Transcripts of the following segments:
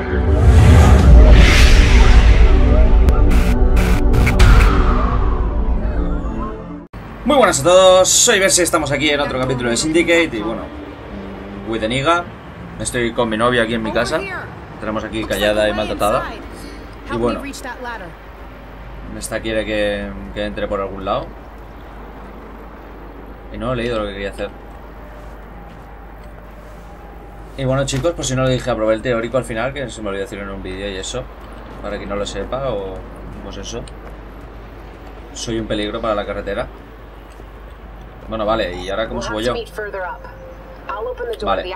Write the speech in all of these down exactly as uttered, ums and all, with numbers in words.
Muy buenas a todos, soy Bersi, estamos aquí en otro capítulo de Syndicate. Y bueno, with Eniga. Estoy con mi novia aquí en mi casa. Tenemos aquí callada y maltratada. Y bueno, esta quiere que, que entre por algún lado. Y no he leído lo que quería hacer. Y bueno, chicos, pues si no lo dije, aprobé el teórico al final, que se me olvidó decirlo en un vídeo y eso. Para quien no lo sepa, o pues eso. Soy un peligro para la carretera. Bueno, vale, ¿y ahora cómo subo yo? Vale.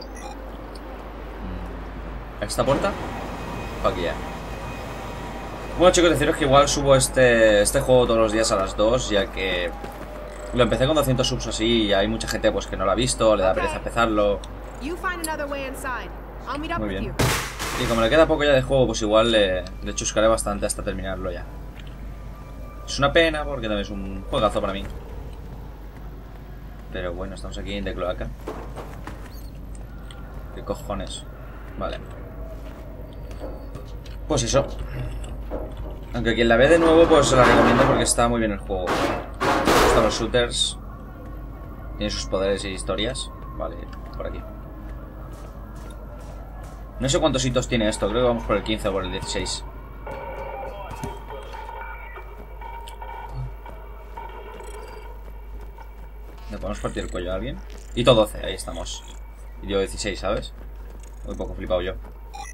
¿Esta puerta? Fuck yeah. Bueno, chicos, deciros que igual subo este, este juego todos los días a las dos, ya que lo empecé con doscientos subs así y hay mucha gente pues que no lo ha visto, le da pereza empezarlo. Muy bien. Y como le queda poco ya de juego, pues igual le, le chuscaré bastante hasta terminarlo ya. Es una pena porque también es un juegazo para mí. Pero bueno, estamos aquí en The Cloaca. ¿Qué cojones? Vale. Pues eso. Aunque quien la ve de nuevo, pues se la recomiendo porque está muy bien el juego. Están los shooters. Tiene sus poderes y historias. Vale, por aquí. No sé cuántos hitos tiene esto. Creo que vamos por el quince o por el dieciséis. ¿Le podemos partir el cuello a alguien? Hito doce, ahí estamos. Y digo dieciséis, ¿sabes? Muy poco flipado yo.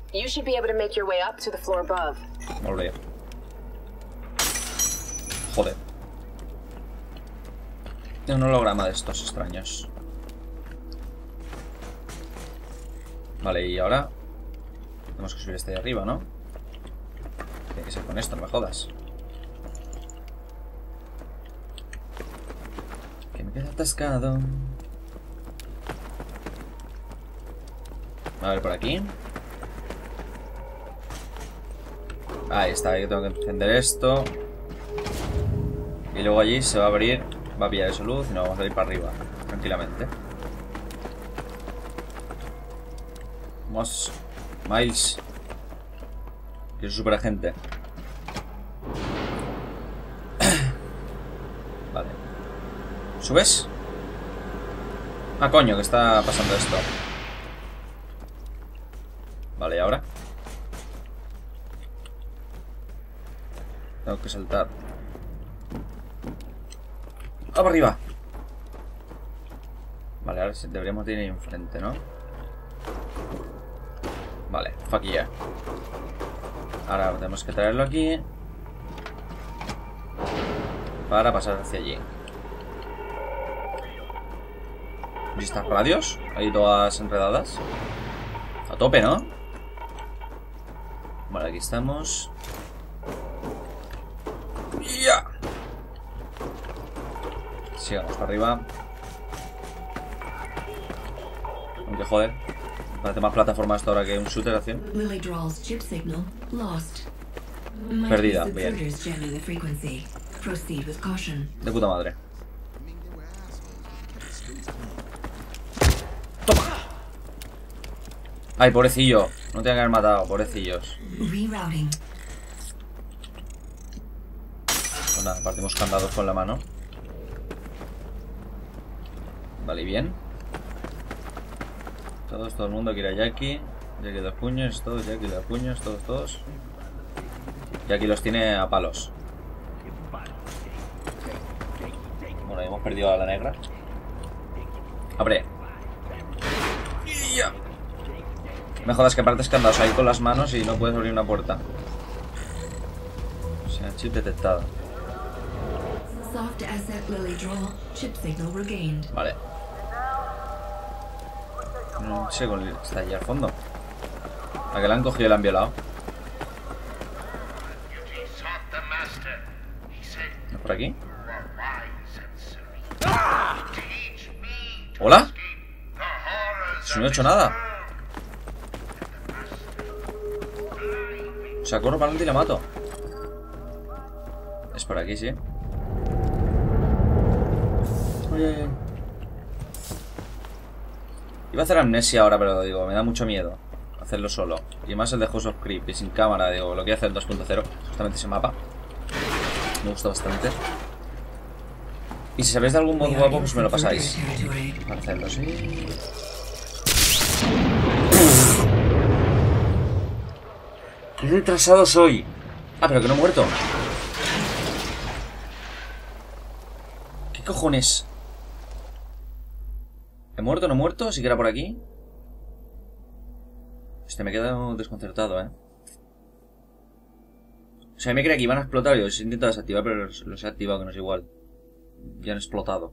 Volver. Joder. Tiene un holograma de estos extraños. Vale, y ahora tenemos que subir este de arriba, ¿no? Tiene que ser con esto, no me jodas. Que me queda atascado. A ver, por aquí. Ahí está, ahí tengo que encender esto. Y luego allí se va a abrir. Va a pillar esa luz y nos vamos a ir para arriba tranquilamente. Vamos, Miles. Que es super agente. Vale. ¿Subes? Ah, coño, que está pasando esto. Vale, ¿y ahora? Tengo que saltar. ¡Ah, para arriba! Vale, ahora deberíamos de ir ahí enfrente, ¿no? Vale, fuck yeah. Ahora tenemos que traerlo aquí para pasar hacia allí. ¿Y estas radios? Ahí todas enredadas. A tope, ¿no? Vale, aquí estamos. ¡Ya! Sigamos para arriba. Aunque joder, parece más plataforma hasta ahora que un shooter acción. Perdida, bien. De puta madre. ¡Toma! Ay, pobrecillo. No tenía que haber matado, pobrecillos. Pues nada, partimos candados con la mano. Vale, bien. Todos, todo el mundo quiere a Jackie. Jackie dos puños, todos, Jackie dos puños, todos, todos. Jackie los tiene a palos. Bueno, ahí hemos perdido a la negra. Abre. ¡Ya! Me jodas que partes candados ahí con las manos y no puedes abrir una puerta. O sea, chip detectado. Vale. No sé, está allí al fondo. A que la han cogido y la han violado. ¿No es por aquí? ¿Hola? Si no he hecho nada. O sea, corro para adelante y la mato. Es por aquí, sí. Oye. Iba a hacer amnesia ahora, pero digo, me da mucho miedo hacerlo solo. Y más el de House of Creep y sin cámara, digo, lo que hace el dos punto cero. Justamente ese mapa. Me gusta bastante. Y si sabéis de algún mod guapo, pues me lo pasáis. Para hacerlo, sí. ¡Qué retrasado soy! Ah, pero que no he muerto. ¿Qué cojones? ¿He muerto o no he muerto? ¿Sí que era por aquí? Este me he quedado desconcertado, ¿eh? O sea, me creía que iban a explotar y los he intentado desactivar, pero los, los he activado, que no es igual. Ya han explotado.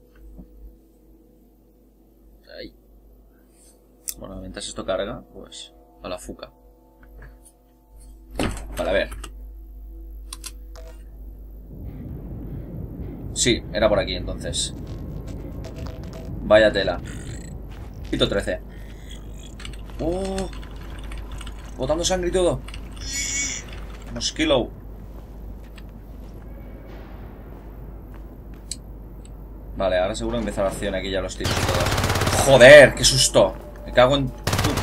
Ahí. Bueno, mientras esto carga, pues a la fuca. Vale, a ver. Sí, era por aquí entonces. Vaya tela. Pito trece. Oh, botando sangre y todo. Mosquilo. Vale, ahora seguro empieza la acción aquí ya los tiros y todo. Joder, qué susto. Me cago en tu...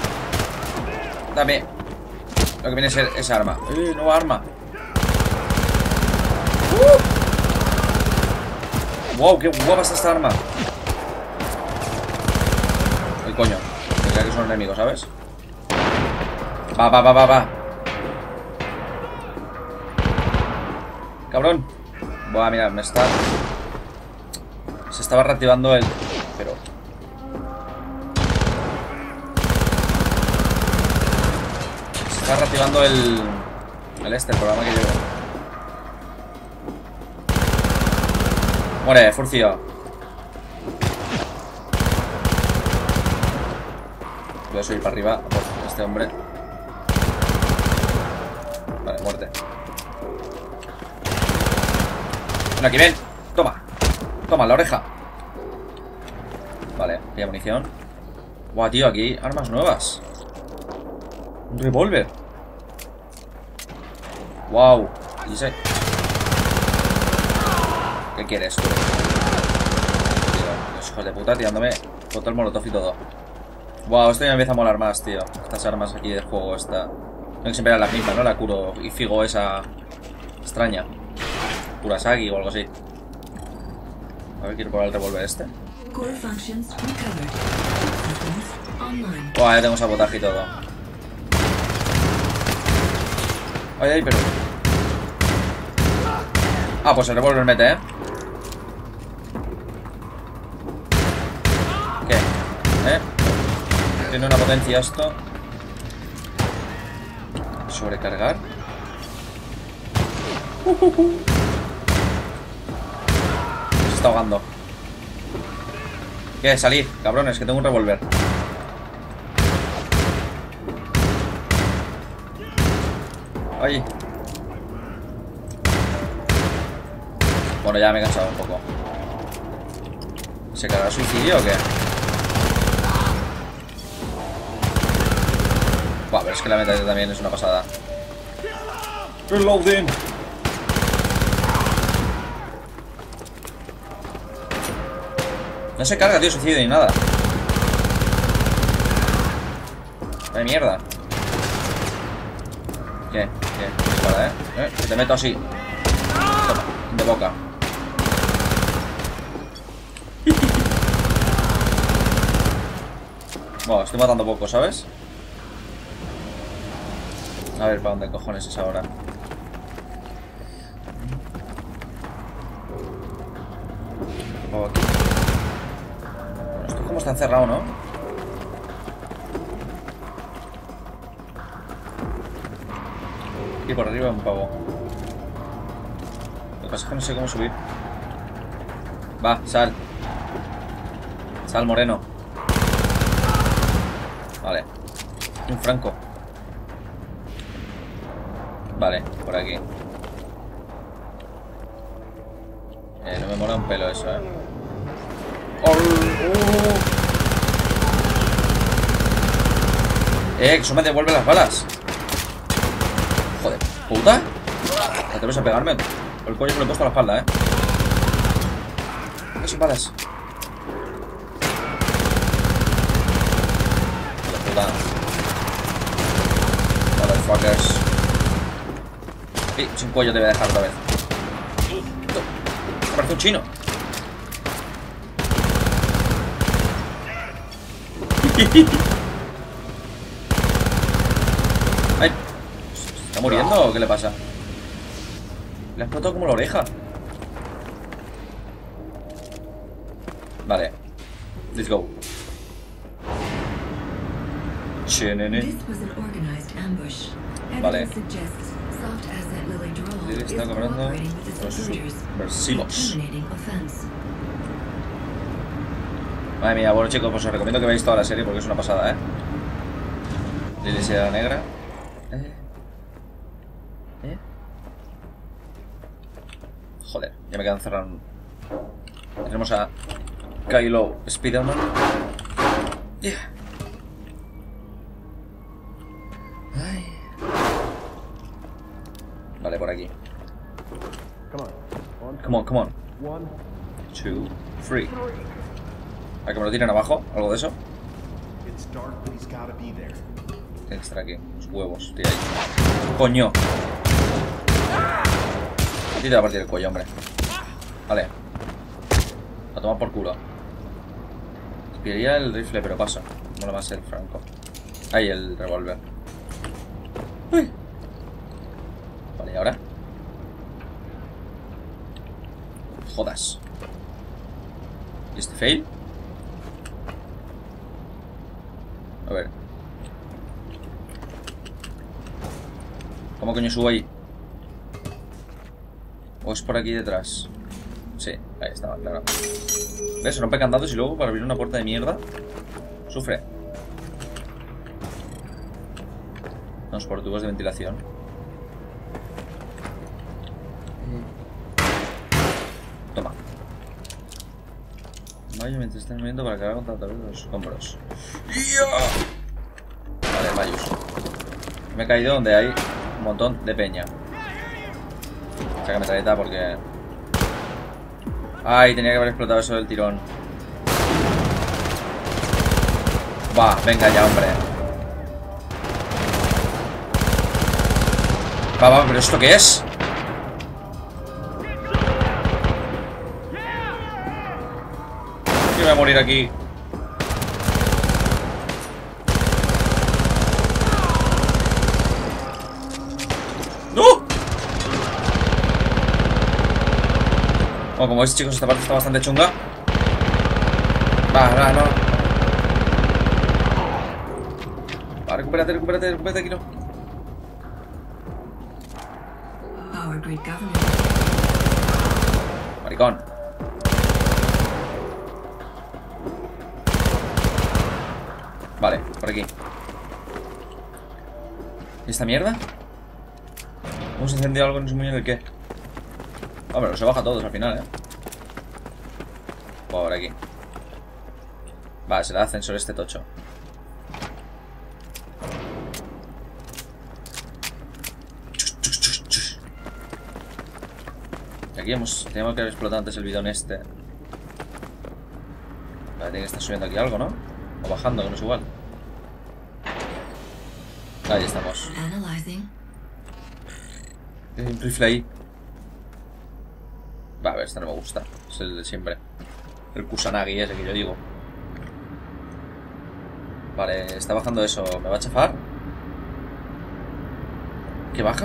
Dame lo que viene a ser esa arma. Eh, nueva arma. uh. Wow, qué guapa está esta arma. Ay, coño. Me creo que son enemigos, ¿sabes? Va, va, va, va, va. Cabrón. Buah, mira, me está... Se estaba reactivando el... Pero... Se está reactivando el... El este, el programa que llevo. Muere, Furcio. Voy a subir para arriba por este hombre. Vale, muerte. Ven aquí, ven. Toma. Toma, la oreja. Vale, hay munición. Buah, tío, aquí armas nuevas. Un revólver. Wow. ¿Y ese? ¿Qué quieres tú? Tío, los hijos de puta tirándome contra el molotov y todo. Wow, esto ya me empieza a molar más, tío. Estas armas aquí del juego, esta... No, que siempre eran las mismas, ¿no? La Kuro y Figo esa... extraña. Kurasagi o algo así. A ver, quiero probar el revólver este. Buah, ya tengo sabotaje y todo. Ay, ay, pero... Ah, pues el revólver mete, ¿eh? ¿Qué? ¿Eh? Tiene una potencia esto. Sobrecargar. Uh, uh, uh. Se está ahogando. ¿Qué? Salid, cabrones, que tengo un revólver. Ay. Bueno, ya me he cansado un poco. ¿Se carga suicidio o qué? Buah, pero es que la meta también es una pasada. Reloading. No se carga, tío, suicidio ni nada. ¡Qué mierda! ¿Qué? ¿Qué? Dispara, ¿eh? ¿Eh? Que te meto así. Toma, de boca. Bueno, estoy matando poco, ¿sabes? A ver, ¿para dónde cojones es ahora? Oh, aquí. Bueno, esto como está encerrado, ¿no? Aquí por arriba un pavo. Lo que pasa es que no sé cómo subir. Va, sal. Sal, moreno. Vale. Un franco. Vale, por aquí. Eh, no me mola un pelo eso, eh. ¡Oh! ¡Oh! Eh, que eso me devuelve las balas. Joder, puta. ¿Te atreves a pegarme? Por el cuello me lo he puesto a la espalda, eh. ¿Qué son balas? Joder, puta. motherfuckers. Y sin cuello te voy a dejar otra vez. Parece un chino. Ay, ¿se está muriendo o qué le pasa? Le ha explotado como la oreja. Vale. Let's go. Chenene. Vale. Lily está cobrando los subversivos. Madre mía, bueno chicos, pues os recomiendo que veáis toda la serie porque es una pasada, ¿eh? Lily Sierra Negra. ¿Eh? ¿Eh? Joder, ya me quedan cerrando. Tenemos a Kylo Spiderman. Yeah. Ay. Vale, por aquí. Come on, come on. One, two, three. ¿A que me lo tiren abajo? ¿Algo de eso? Tiene que estar aquí. Los huevos, tira ahí. ¡Coño! A ti te va a partir el cuello, hombre. Vale. A tomar por culo. Pillaría el rifle, pero pasa. Mola más el franco. Ahí, el revólver. Uy. Vale, ¿y ahora? Jodas. ¿Y este fail? A ver. ¿Cómo coño subo ahí? ¿O es por aquí detrás? Sí, ahí estaba, claro. ¿Ves? Rompe candados y luego para abrir una puerta de mierda sufre. Vamos por tubos de ventilación. Toma. Vaya, mientras están moviendo para cargar contra través de los hombros. Vale, Mayus. Me he caído donde hay un montón de peña. Saca metralleta porque... Ay, tenía que haber explotado eso del tirón. Va, venga ya, hombre. Va, va, pero ¿esto qué es? Yo voy a morir aquí. ¡No! Bueno, como veis, chicos, esta parte está bastante chunga. Va, va, no. Va, recupérate, recupérate, recupérate aquí, no. Maricón. Vale, por aquí. ¿Y esta mierda? ¿Hemos encendido algo? No sé muy bien el qué. Hombre, se baja todos al final, ¿eh? Por aquí. Vale, se le da ascensor este tocho. Y aquí hemos... Teníamos que haber explotado antes el bidón este. Vale, tiene que estar subiendo aquí algo, ¿no? O bajando, que no es igual. Ahí estamos. Hay un rifle ahí. Va, a ver, este no me gusta. Es el de siempre. El Kusanagi ese que yo digo. Vale, está bajando eso. ¿Me va a chafar? ¿Qué baja?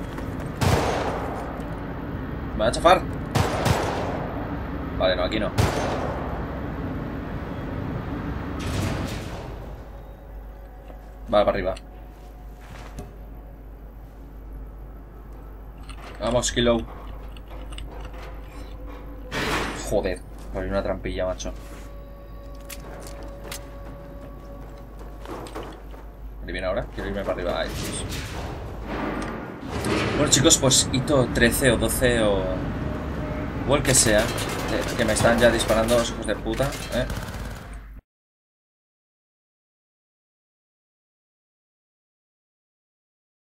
¿Me va a chafar? Vale, no, aquí no. Vale, para arriba. Vamos, Kilo. Joder, por una trampilla, macho. ¿Dónde viene ahora? Quiero irme para arriba. Ay, Dios. Bueno, chicos, pues hito trece o doce o... o el que sea. Que me están ya disparando los hijos de puta, ¿eh?